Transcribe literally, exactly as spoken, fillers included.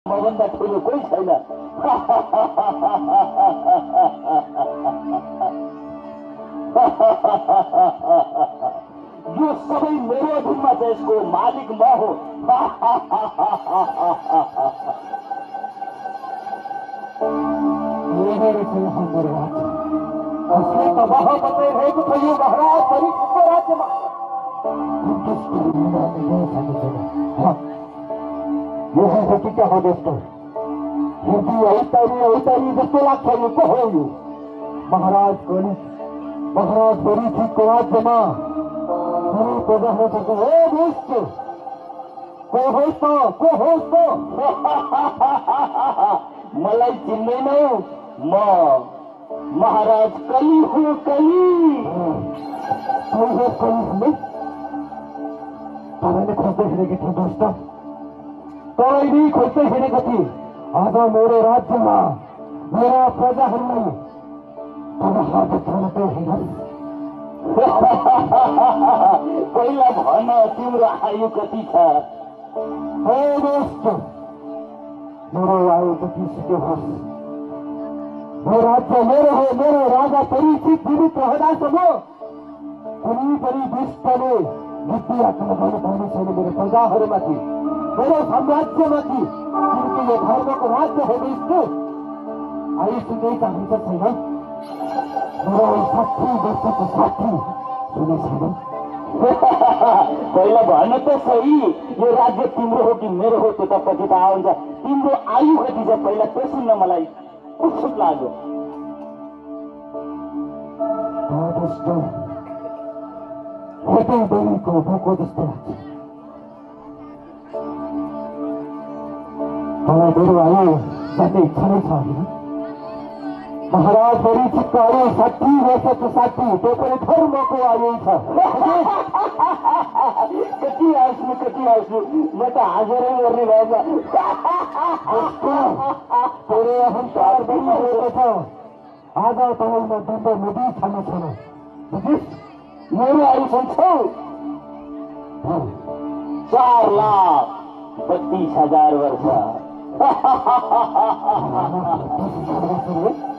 मभन्दा ठुलो कोही छैन। यो सबै मेरो अधीनमा छ, यसको मालिक म हो। उसले तबाह बताइरहेको छ यो महाराज परीक्षितको राज्यमा। यो हो कि क्या हो दोस्तों? यदि औतारी औतारी जस्तो लाग्छ यो को हो यो? महाराज परीक्षित महाराज परीक्षितको राज्यमा कुनै प्रजाहरूको हो दोस्त? को होस् त को होस् त? मलाई चिन्दैनौ? म महाराज कली हो, कली। तपाईँले खोज्दै हिँडेको थियो दोस्त, तँलाई खोज्दै हिँडेको थिए। आज मेरो राज्यमा मेरा प्रजाहरूलाई पहिला भन तिम्रो आयु कति छ? हे दोस्त, मेरो आयु कति सिक्यो होस्, यो राज्य मेरो हो। मेरो राजा परीक्षित जीवित रहँदासम्म कुनै पनि दुष्टले बुद्धि आक्रमण गर्न पाउने छैन मेरो प्रजाहरूमाथि, मेरो साम्राज्यमाथि। किनकि यो धर्मको राज्य हो दोस्त। आयु सुन्नै चाहन्छ छैन? मेरो साठी वर्षको साठी सुने छैन? पहिला भन त सही, यो राज्य तिम्रो हो कि मेरो हो? त्यो त पछि थाहा हुन्छ। तिम्रो आयु कति छ पहिला त्यो सुन्न मलाई उत्सुक लाग्यो। कतै बढीको भोको जस्तो लाग्छ। मलाई मेरो आयु जान्ने इच्छा नै छ होइन? महाराज परीक्षितको आयु साठी वर्षको साठी, त्यो पनि धर्मको आयु छ। कति हाँस्नु कति हाँस्नु, म त हाँसेरै मर्ने भएछ। तेरो अहंकार बढिरहेको छ। आज तपाईँमा दण्ड नदी छान्न छैन, बुझिस्? मेरो आयु सुन्छौ? चार लाख बत्तीस हजार वर्ष।